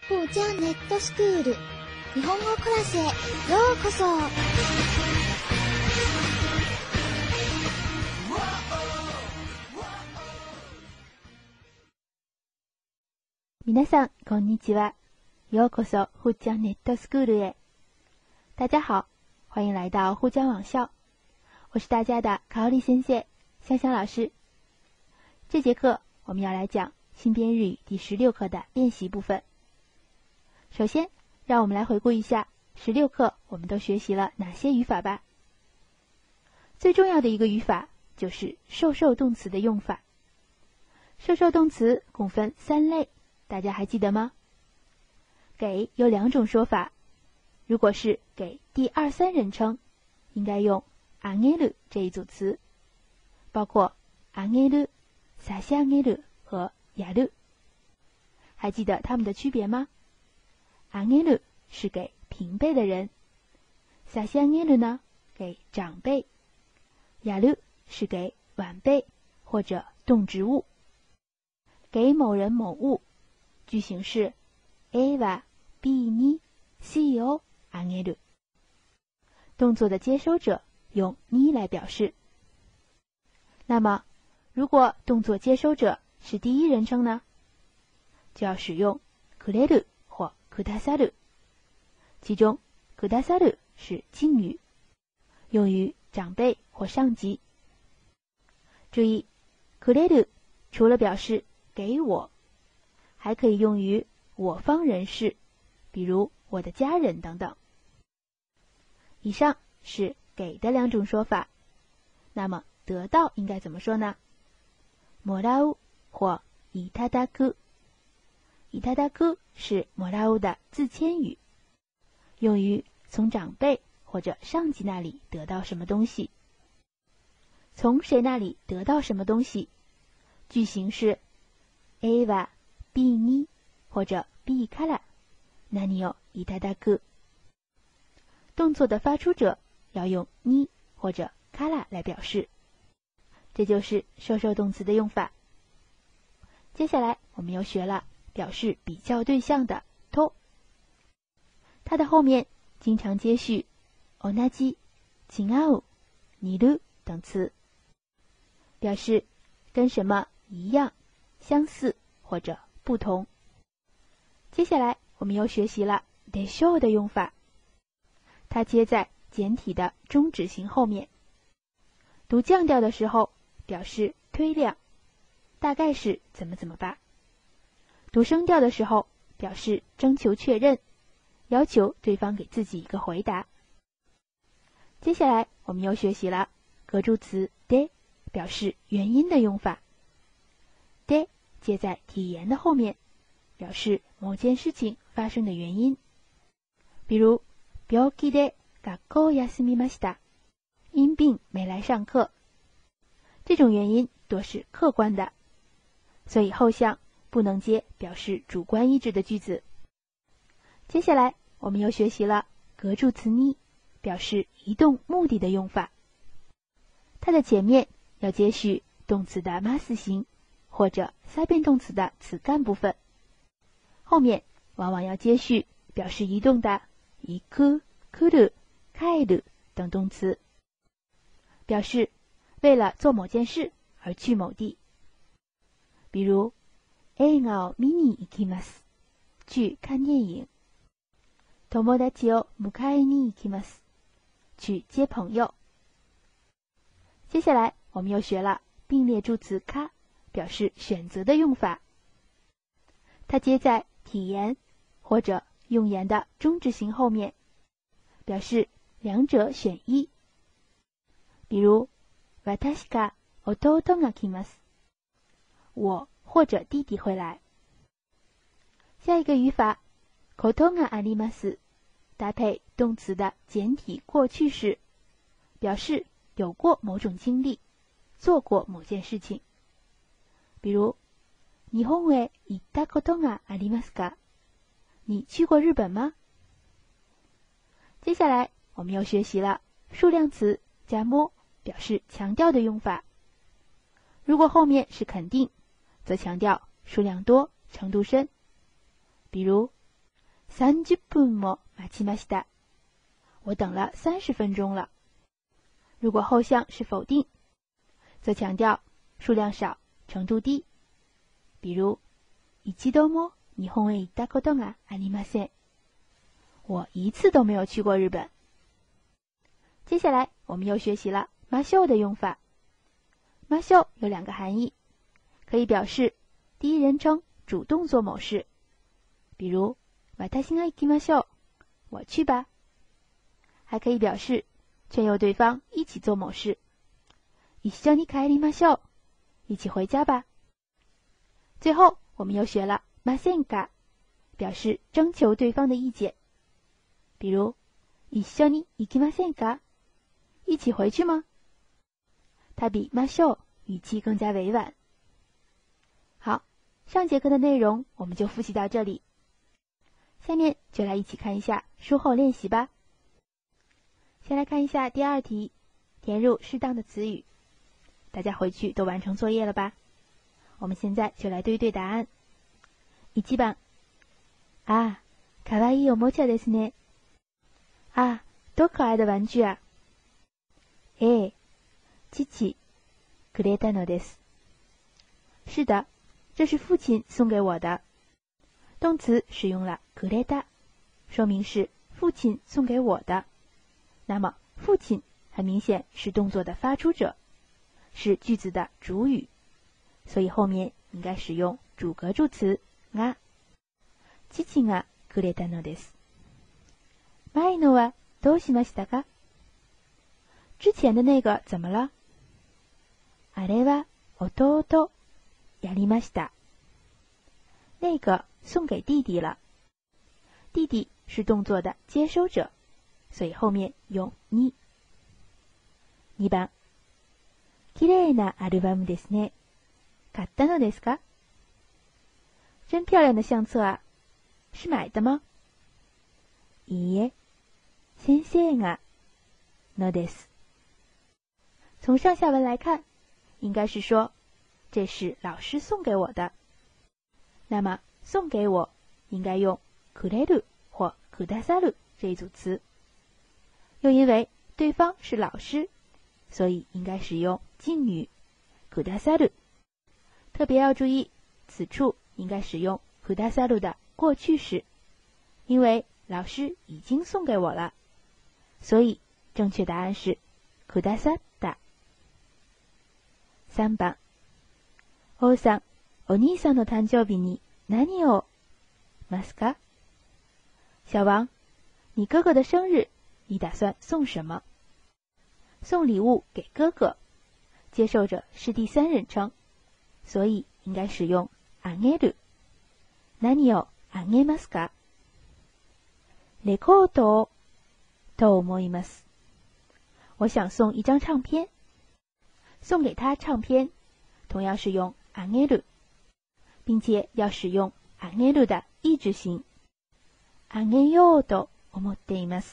ふーちゃんネットスクール日本語クラスへようこそ。 皆さんこんにちは。ようこそ沪江ネットスクールへ。大家好，欢迎来到沪江网校。我是大家的卡奥利先生，香香老师。这节课我们要来讲新编日语第16课的练习部分。首先，让我们来回顾一下16课我们都学习了哪些语法吧。最重要的一个语法就是受受动词的用法。受受动词共分3类，大家还记得吗？给有2种说法，如果是给第2、3人称，应该用あげる这一组词，包括あげる、差し上げる和やる。还记得它们的区别吗？あげる是给平辈的人，差し上げる呢给长辈，やる是给晚辈或者动植物。给某人某物，句型是 A は B に C をあげる。动作的接收者用に来表示。那么，如果动作接收者是第1人称呢，就要使用くれる或くださる。其中くださる是敬语，用于长辈或上级。注意，くれる除了表示给我，还可以用于我方人士，比如我的家人等等。以上是给的2种说法，那么得到应该怎么说呢？もらう或いただく。いただく是もらう的自谦语，用于从长辈或者上级那里得到什么东西。从谁那里得到什么东西？句型是 A は B に或者 B から何をいただく。动作的发出者要用に或者から来表示。这就是受受动词的用法。接下来我们又学了表示比较对象的と，它的后面经常接续同じ、違う、似る等詞，表示跟什么一样、相似或者不同。接下来我们又学习了でしょう的用法，它接在简体的中指型后面，读降调的时候表示推量，大概是怎么怎么吧。读升调的时候表示征求确认，要求对方给自己一个回答。接下来我们又学习了格助词で表示原因的用法。で接在体言的后面，表示某件事情发生的原因。比如病気で学校を休みました。因病没来上课。这种原因多是客观的，所以后项不能接表示主观意志的句子。接下来我们又学习了格助词に表示移动目的的用法。它的前面要接续动词的ます形或者三变动词的词干部分，后面往往要接续表示移动的行く、来る、帰る等动词，表示为了做某件事而去某地。比如映画を見に行きます。去看电影。友達を迎えに行きます。去接朋友。接下来我们又学了并列助词か表示选择的用法。它接在体言或者用言的中指型后面，表示两者选一。比如私か弟が来ます。我或者弟弟会来。下一个语法ことがあります搭配动词的简体过去式，表示有过某种经历，做过某件事情。比如日本へ行ったことがありますか？你去过日本吗？接下来我们又学习了数量词加も表示强调的用法。如果后面是肯定，则强调数量多、程度深。比如 30分も待ちました。我等了30分钟了。如果后项是否定，则强调数量少、程度低。比如、一度も日本へ行ったことがありません。我一次都没有去过日本。接下来我们又学习了ましょう的用法。ましょう有2个含义，可以表示第一人称主动做某事，比如私が行きましょう，我去吧。还可以表示劝诱对方一起做某事，一緒に帰りましょう，一起回家吧。最后我们又学了ませんか，表示征求对方的意见，比如一緒に行きませんか，一起回去吗？它比ましょう语气更加委婉。好，上节课的内容我们就复习到这里，下面就来一起看一下书后练习吧。先来看一下第2题，填入适当的词语。大家回去都完成作业了吧？我们现在就来对对答案。1番、ああ、かわいいおもちゃですね。啊，多可爱的玩具啊。A、父、くれたのです。是的，这是父亲送给我的。动词使用了くれた，说明是父亲送给我的。那么父亲很明显是动作的发出者，是句子的主语，所以后面应该使用主格助词が。父がくれたのです。前のはどうしましたか？之前的那个怎么了？あれは弟やりました。那个送给弟弟了。弟弟是动作的接收者，所以后面用に。2番、綺麗なアルバムですね。買ったのですか？真漂亮的相册啊，是买的吗？いいえ、先生がのです。从上下文来看，应该是说这是老师送给我的。那么送给我应该用くれる或くださる这一组词。又因为对方是老师，所以应该使用敬语くださる。特别要注意，此处应该使用くださる的过去式，因为老师已经送给我了，所以正确答案是くださった。3番、王さん、お兄さんの誕生日に何をますか？小王，你哥哥的生日，你打算送什么？送礼物给哥哥，接受者是第三人称，所以应该使用あげる。何をあげますか？レコードをと思います。我想送一张唱片。送给他唱片，同样是用あげる，并且要使用あげる的意志型。あげようと思っています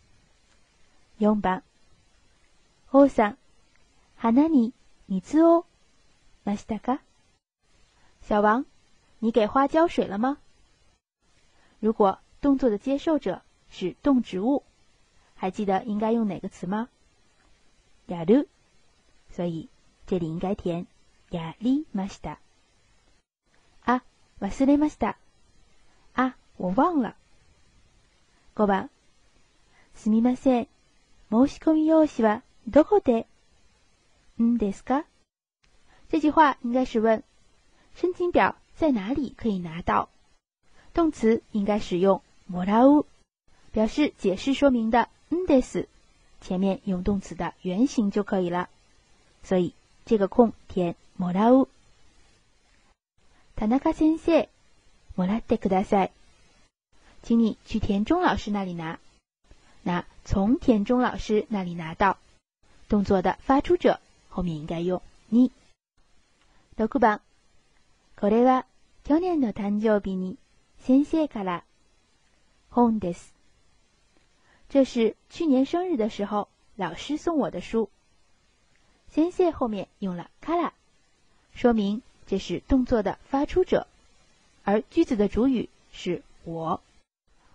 。4番、王さん、花に水をましたか？小王，你给花浇水了吗？如果动作的接受者是动植物，还记得应该用哪个词吗？やる。所以这里应该填やりました。あ、忘れました。啊，我忘了。5番、すみません。申し込み用紙はどこでですか？这句话应该是问申请表在哪里可以拿到。动词应该使用もらう，表示解释说明的です，前面用动词的原形就可以了。所以这个空填もらう。田中先生、もらってください。请你去田中老师那里拿。那从田中老师那里拿到，动作的发出者后面应该用に。6番、これは去年の誕生日に先生から本です。这是去年生日的时候老师送我的书。先生后面用了から，说明这是动作的发出者，而句子的主语是我。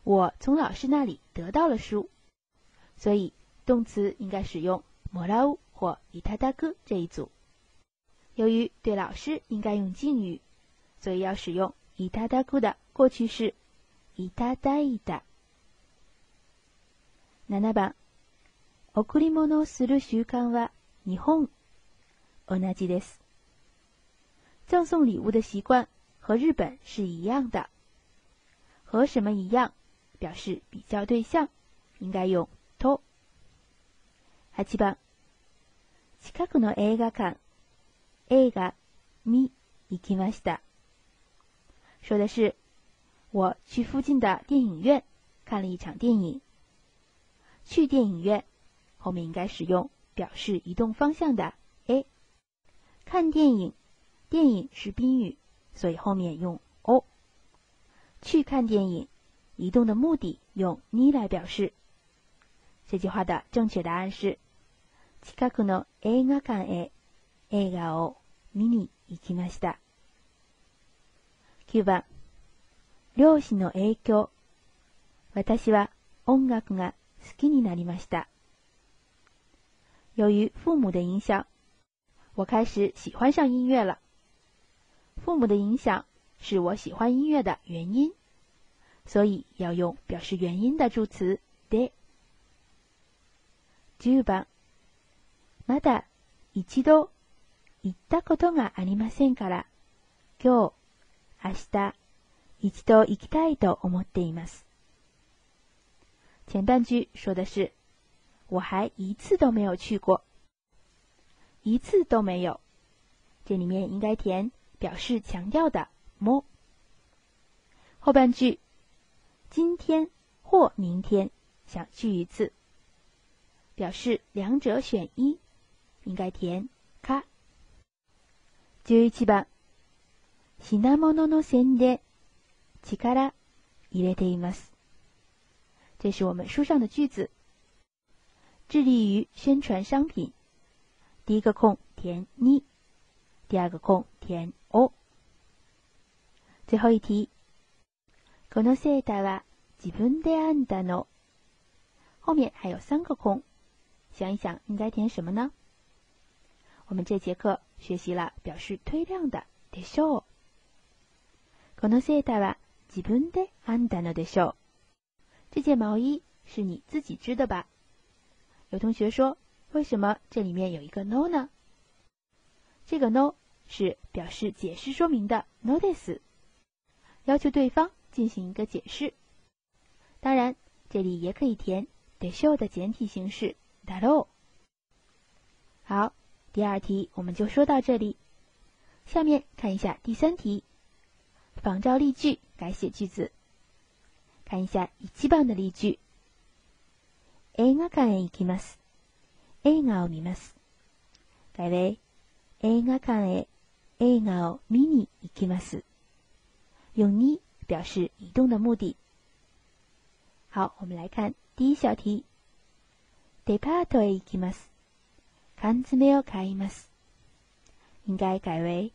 我从老师那里得到了书，所以动词应该使用もらう或いただく这一组。由于对老师应该用敬语，所以要使用いただく的过去式いただいた。7番、贈り物をする習慣は日本同じです。赠送礼物的习惯和日本是一样的。和什么一样表示比较对象，应该用と。8番、近くの映画館、映画見行きました。说的是我去附近的电影院看了一场电影。去电影院后面应该使用表示移动方向的 a。看电影，电影是宾语，所以后面用 o。去看电影，移动的目的用に来表示。这句话的正确答案是近くの映画館へ映画を見に行きました。9番、両親の影響、私は音楽が好きになりました。由于父母的影响，我开始喜欢上音乐了。父母的影响是我喜欢音乐的原因，所以要用表示原因的助词で。10番、まだ一度行ったことがありませんから、今日、明日、一度行きたいと思っています。前半句说的是我还一次都没有去过，一次都没有，这里面应该填表示强调的も。后半句今天或明天想去一次，表示两者选一，应该填か。11番、品物の宣伝、力入れています。这是我们书上的句子，致力于宣传商品。第一个空填に，第二个空填お。最后一题，このセーターは自分で編んだの。后面还有3个空，想一想应该填什么呢？我们这节课学习了表示推量的でしょう。このセーターは自分で編んだのでしょう。这件毛衣是你自己织的吧？有同学说，为什么这里面有一个 no 呢？这个 no 是表示解释说明的 no です，要求对方进行一个解释。当然，这里也可以填でしょう的简体形式だろう。好，第2题我们就说到这里。下面看一下第3题，仿照例句改写句子。看一下1番的例句。映画館へ行きます。映画を見ます。改为映画館へ映画を見に行きます。用に表示移动的目的。好，我们来看第1小题。デパートへ行きます。缶詰を買います。应该改为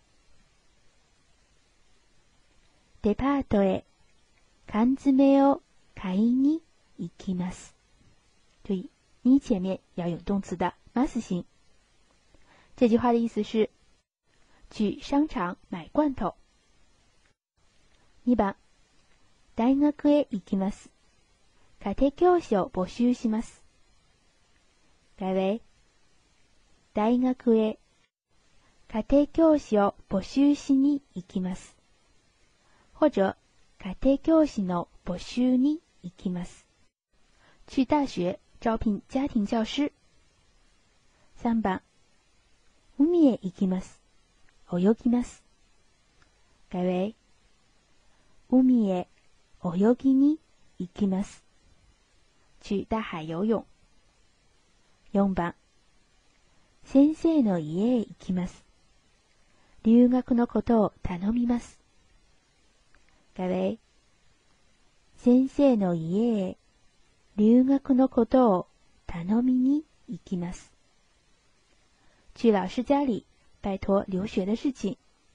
デパートへ缶詰を買いに行きます。注意，你前面要用动词的ます形。这句话的意思是去商场买罐头。2番、大学へ行きます。家庭教師を募集します。改为大学へ家庭教師を募集しに行きます。或者家庭教師の募集に行きます。去大学招聘家庭教師。3番、海へ行きます。泳ぎます。改为海へ泳ぎに行きます。去大海游泳。4番、先生の家へ行きます。留学のことを頼みます。改为先生の家へ留学のことを頼みに行きます。去老师家里拜托留学的事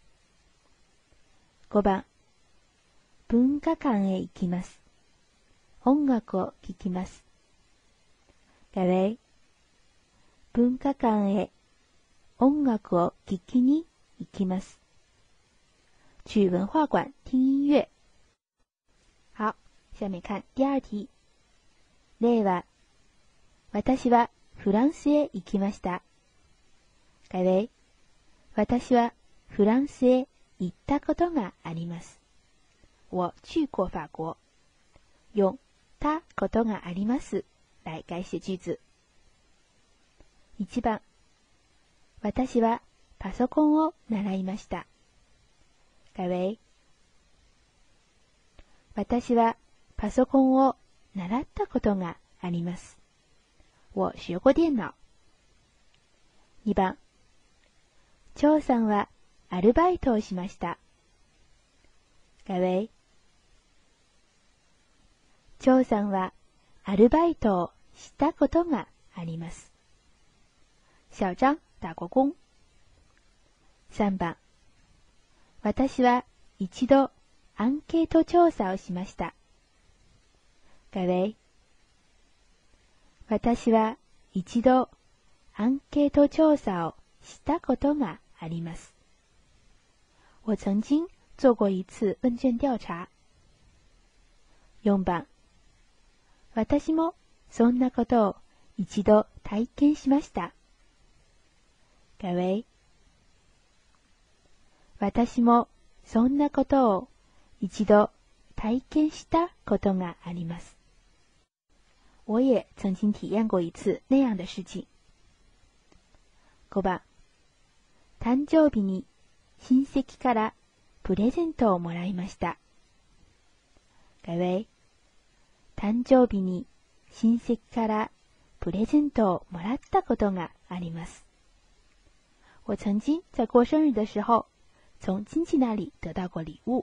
情。5番、文化館へ行きます。 音楽を聴きます。改为文化館へ音楽を聴きに行きます。去文化馆听音乐。好，下面看第二题。例は、私はフランスへ行きました。改为、私はフランスへ行ったことがあります。我去过法国。用たことがあります来改写句子。1番、私はパソコンを習いました。改为、私はパソコンを習ったことがあります。我学过電腦。2番、張さんはアルバイトをしました。改为、張さんはアルバイトをしたことがあります。小張打過工。3番、私は一度アンケート調査をしました。改为、私は一度アンケート調査をしたことがあります。我曾经做过一次问卷调查。4番、私もそんなことを一度体験しました。改为、私もそんなことを一度体験したことがあります。我也曾经体验过一次那样的事情。5番、誕生日に親戚からプレゼントをもらいました。改为、誕生日に親戚からプレゼントをもらったことがあります。我曾经在过生日的时候从亲戚那里得到过礼物。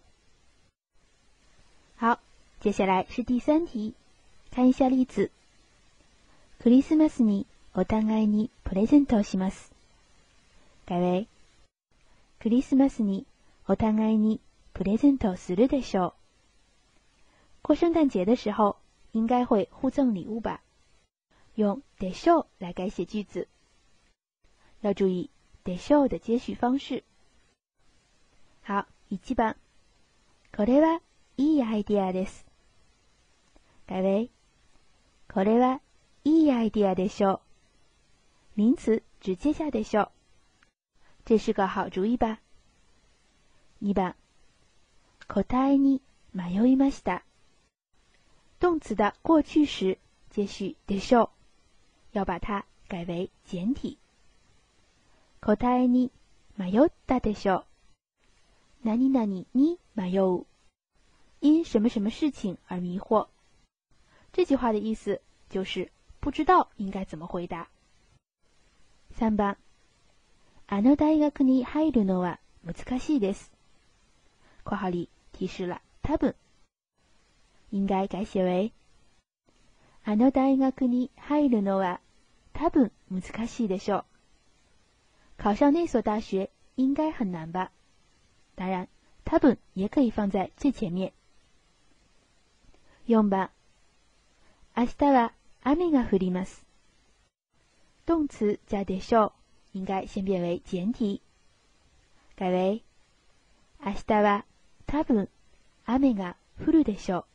好，接下来是第3题，看一下例子。クリスマスにお互いにプレゼントをします。改为、クリスマスにお互いにプレゼントをするでしょう。过圣诞节的时候应该会互赠礼物吧？用でしょう来改写句子。要注意でしょう的接续方式。好、1番。これはいいアイデアです。改为、これはいいアイデアでしょう。名词直接下でしょう。这是个好主意吧。2番。答えに迷いました。动词的过去时接续でしょう。要把它改为简体。答えに迷ったでしょう。何々に迷う。因什么什么事情而迷惑。这句话的意思就是不知道应该怎么回答。3番。あの大学に入るのは難しいです。括号里提示了多分。应该改写为あの大学に入るのは多分難しいでしょう。考上那所大学应该很难吧。当然多分也可以放在最前面。4番。明日は雨が降ります。动词加でしょう应该先变为简体。改为明日は多分雨が降るでしょう。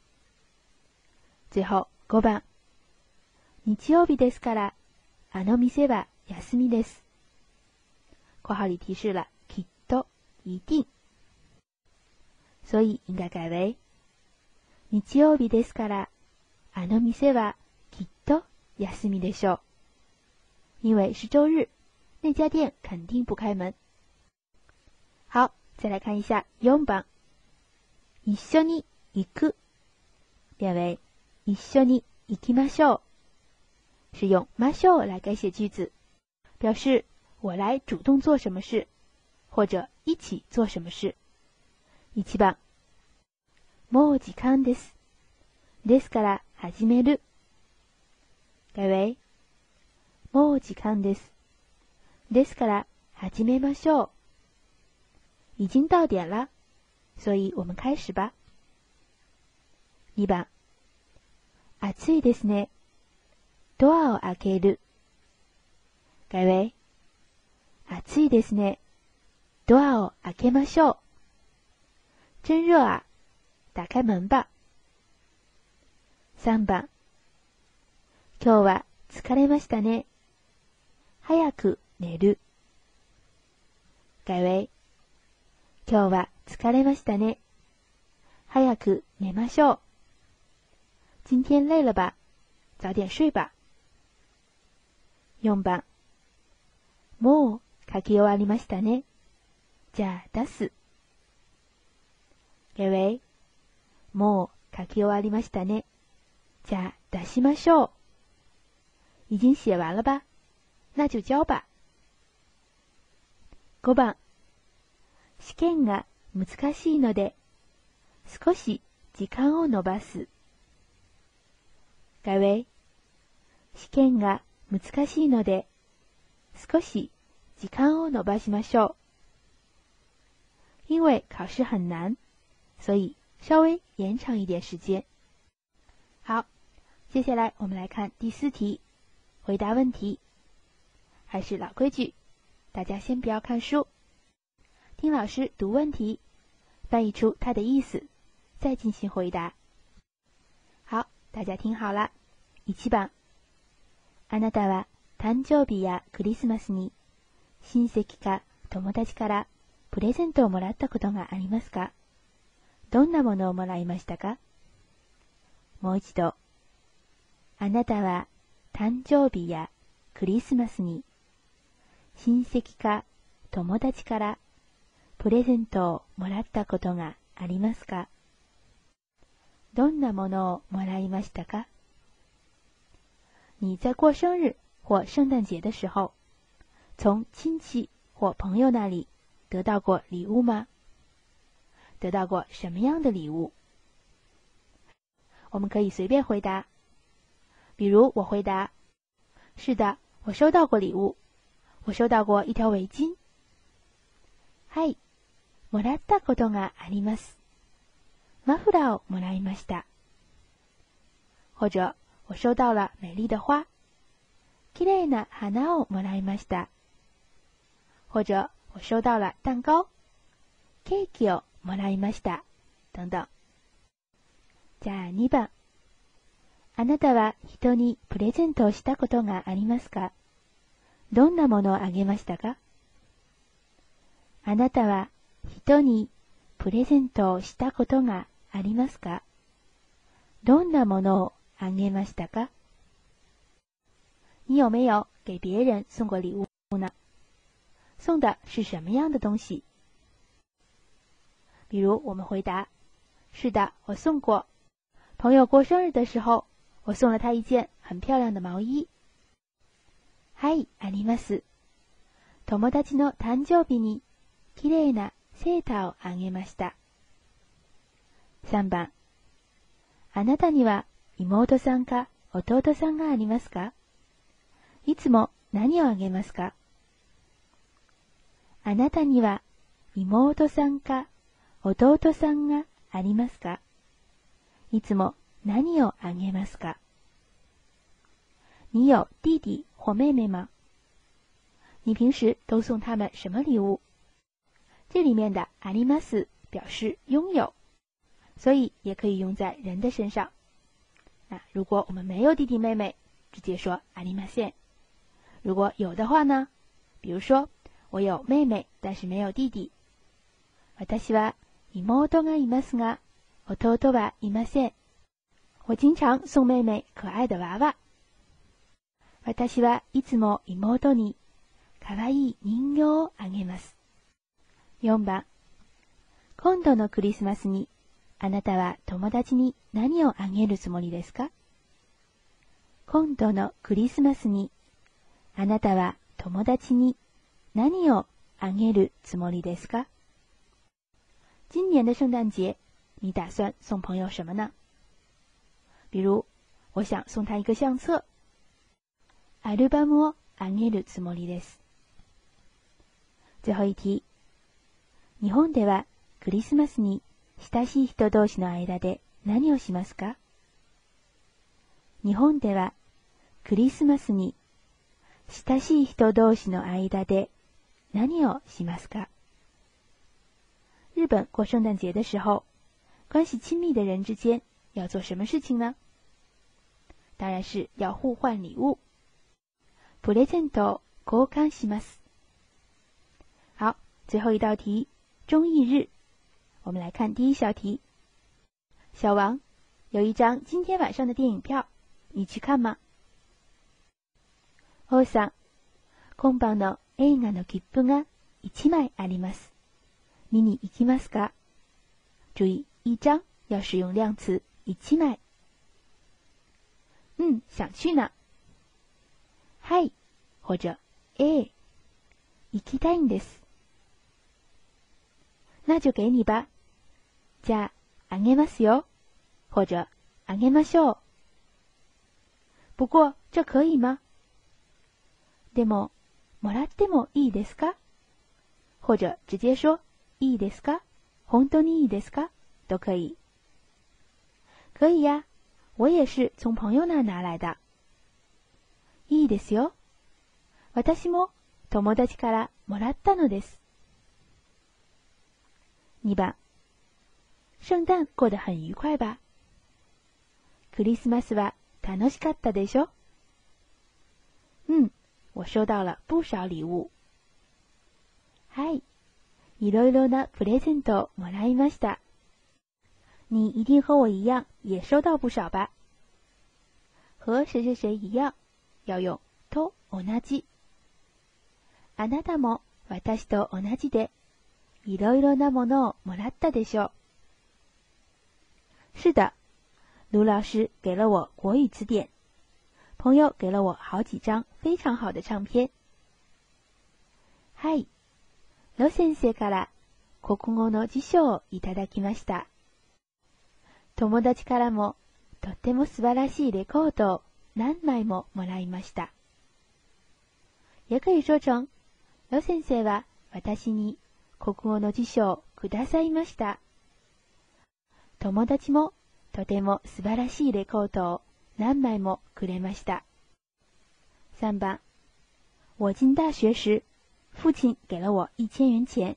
最後5番。日曜日ですからあの店は休みです。括号里提示了きっと一定。所以应该改为日曜日ですからあの店はきっと休みでしょう。因为是周日，那家店肯定不开门。好，再来看一下4番。一緒に行く变为一緒に行きましょう，是用ましょう来改写句子，表示我来主动做什么事，或者一起做什么事。1番。もう時間です。ですから始める。改为もう時間です。ですから始めましょう。已经到点了，所以我们开始吧。2番。 暑いですね。ドアを開ける。各位，暑いですね。ドアを開けましょう。真热啊，打开门吧。3番。今日は疲れましたね。早く寝る。各位，今日は疲れましたね。早く寝ましょう。今天累了吧？早点睡吧。4番。もう書き終わりましたね。じゃあ出す。各位，もう書き終わりましたね。じゃあ出しましょう。已经写完了吧？那就交吧。5番。試験が難しいので、少し時間を延ばす。各位，試験が難しいので、少し時間を延ばしましょう。因为考试很难，所以稍微延长一点时间。好，接下来我们来看第4题，回答问题。还是老规矩，大家先不要看书，听老师读问题，翻译出它的意思，再进行回答。好，大家听好了。1番。あなたは誕生日やクリスマスに親戚か友達からプレゼントをもらったことがありますか？どんなものをもらいましたか？もう一度。あなたは誕生日やクリスマスに親戚か友達からプレゼントをもらったことがありますか？どんなものをもらいましたか？你在过生日或圣诞节的时候，从亲戚或朋友那里得到过礼物吗？得到过什么样的礼物？我们可以随便回答。比如我回答，是的，我收到过礼物。我收到过一条围巾。はい、もらったことがあります。マフラーをもらいました。或者我收到了美丽的花。きれいな花をもらいました。或者我收到了蛋糕。ケーキをもらいました。等等。じゃあ2番。あなたは人にプレゼントをしたことがありますか？どんなものをあげましたか？あなたは人にプレゼントをしたことがありますか？どんなものをあげましたか？你有没有给别人送过礼物呢？送的是什么样的东西？比如我们回答，是的，我送过。朋友过生日的时候，我送了他一件很漂亮的毛衣。はい、あります。友達の誕生日にきれいなセーターをあげました。3番。あなたには妹さんか弟さんがありますか？いつも何をあげますか？あなたには妹さんか弟さんがありますか？いつも何をあげますか？你有弟弟或妹妹吗？你平时都送他们什么礼物？这里面的あります表示拥有，所以也可以用在人的身上。如果我们没有弟弟妹妹，直接说ありません。如果有的话呢？比如说我有妹妹，但是没有弟弟。私は妹がいますが、弟はいません。我经常送妹妹可愛的娃娃。私はいつも妹に可愛い人形をあげます。4番。今度のクリスマスにあなたは友達に何をあげるつもりですか？今度のクリスマスにあなたは友達に何をあげるつもりですか？今年的圣诞节，你打算送朋友什么呢？比如，我想送他一个相册。アルバムをあげるつもりです。最後一題。日本ではクリスマスに親しい人同士の間で何をしますか？ 日本ではクリスマスに親しい人同士の間で何をしますか？日本过圣诞节的时候，关系亲密的人之间要做什么事情呢？当然是要互换礼物。プレゼントを交換します。好，最后一道题，中意日。我们来看第一小题。小王，有一张今天晚上的电影票，你去看吗？王さん、今晩の映画の切符が1枚あります。見に行きますか？注意，一张要使用量词1枚。想去呢。はい、或者行きたいんです。那就给你吧。じゃあ、あげますよ。或者あげましょう。不过这可以吗？でも、もらってもいいですか？或者直接说いいですか？本当にいいですか？都可以。可以呀，我也是从朋友那儿拿来的。いいですよ。私も友達からもらったのです。2番。聖誕过得很愉快吧？クリスマスは楽しかったでしょ？我收到了不少礼物。はい。いろいろなプレゼントをもらいました。你一定和我一样也收到不少吧？和谁谁谁一样要用と同じ。あなたも私と同じでいろいろなものをもらったでしょう。是的，卢老师给了我国语词典，朋友给了我好几张非常好的唱片。はい。ロ先生から国語の辞書をいただきました。友達からもとっても素晴らしいレコードを何枚ももらいました。也可以说成、ロ先生は私に国語の辞書をくださいました。友達もとても素晴らしいレコードを何枚もくれました。3番。我进大学時、父親给了我1000元钱。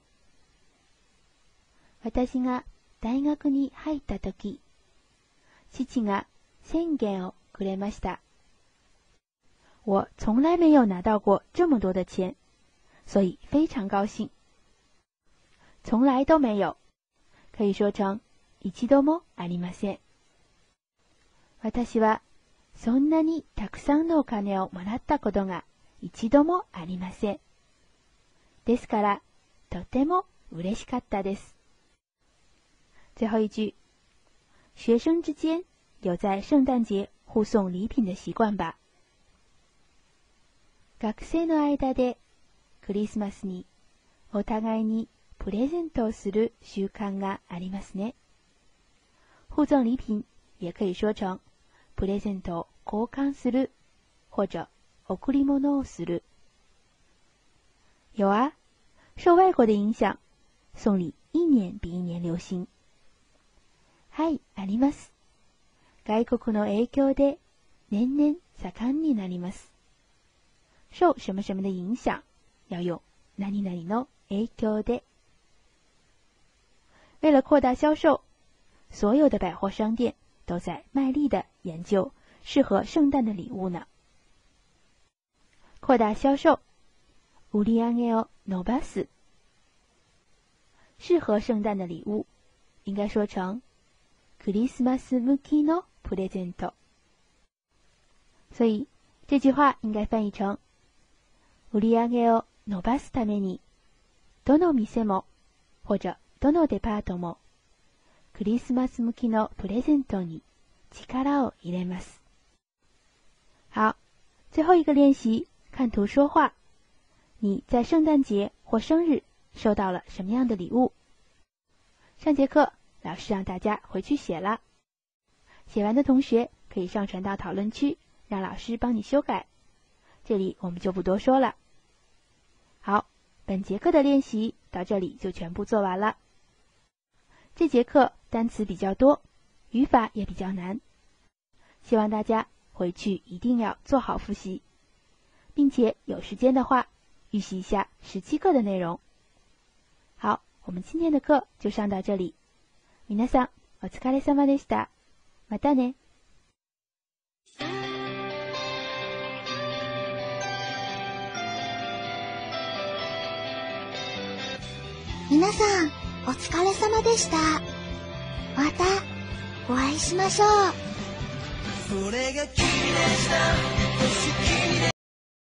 私が大学に入ったとき、父が1000元をくれました。我从来没有拿到过这么多的钱，所以非常高興。从来都没有，可以说成一度もありません。私はそんなにたくさんのお金をもらったことが一度もありません。ですから、とても嬉しかったです。最後一句，学生之间有在圣诞节互送礼品的习惯吧？学生の間でクリスマスにお互いにプレゼントをする習慣がありますね。互赠礼品也可以说成プレゼントを交換する或者贈り物をする。有啊，受外国的影响，送礼一年比一年流行。はい、あります。外国の影響で年々盛んになります。受什么什么的影响，要用何々の影響で。为了扩大销售，所有的百货商店都在卖力地研究适合圣诞的礼物呢。扩大销售，売り上げを伸ばす。适合圣诞的礼物，应该说成クリスマス向きのプレゼント。所以这句话应该翻译成売り上げを伸ばすために、どの店も或者どのデパートもクリスマス向きのプレゼントに力を入れます。好，最后一个练习，看图说话。你在圣诞节或生日收到了什么样的礼物？上节课老师让大家回去写了，写完的同学可以上传到讨论区，让老师帮你修改。这里我们就不多说了。好，本节课的练习到这里就全部做完了。这节课单词比较多，语法也比较难，希望大家回去一定要做好复习，并且有时间的话，预习一下17课的内容。好，我们今天的课就上到这里。皆さん、お疲れ様でした。またね。 皆さん、お疲れ様でした。またお会いしましょう。それが君でした。